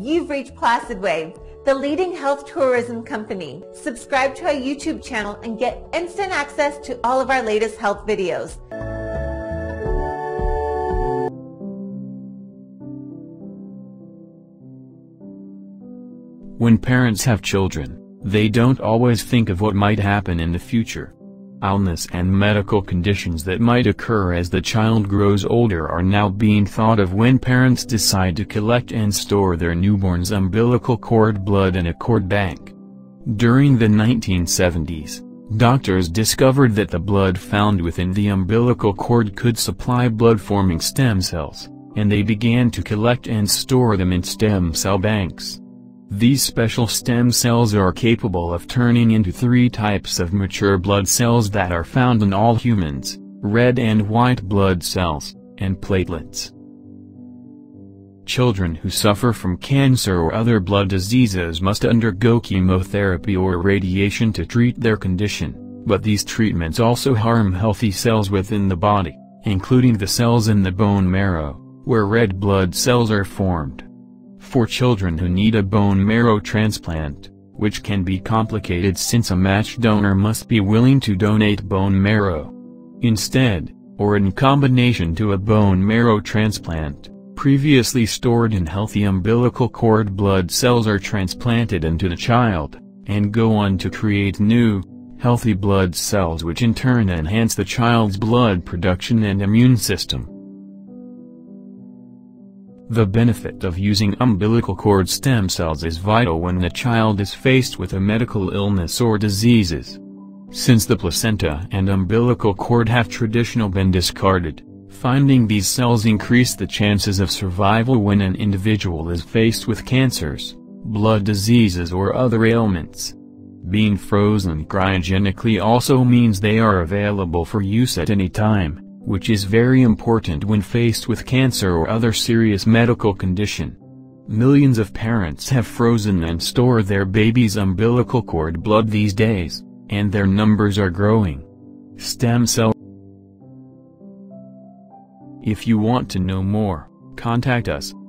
You've reached PlacidWay, the leading health tourism company. Subscribe to our YouTube channel and get instant access to all of our latest health videos. When parents have children, they don't always think of what might happen in the future. Illness and medical conditions that might occur as the child grows older are now being thought of when parents decide to collect and store their newborn's umbilical cord blood in a cord bank. During the 1970s, doctors discovered that the blood found within the umbilical cord could supply blood-forming stem cells, and they began to collect and store them in stem cell banks. These special stem cells are capable of turning into three types of mature blood cells that are found in all humans: red and white blood cells, and platelets. Children who suffer from cancer or other blood diseases must undergo chemotherapy or radiation to treat their condition, but these treatments also harm healthy cells within the body, including the cells in the bone marrow, where red blood cells are formed. For children who need a bone marrow transplant, which can be complicated since a matched donor must be willing to donate bone marrow. Instead, or in combination to a bone marrow transplant, previously stored in healthy umbilical cord blood cells are transplanted into the child, and go on to create new, healthy blood cells which in turn enhance the child's blood production and immune system. The benefit of using umbilical cord stem cells is vital when the child is faced with a medical illness or diseases. Since the placenta and umbilical cord have traditionally been discarded, finding these cells increase the chances of survival when an individual is faced with cancers, blood diseases or other ailments. Being frozen cryogenically also means they are available for use at any time, which is very important when faced with cancer or other serious medical condition. Millions of parents have frozen and stored their baby's umbilical cord blood these days, and their numbers are growing. Stem cell. If you want to know more, contact us.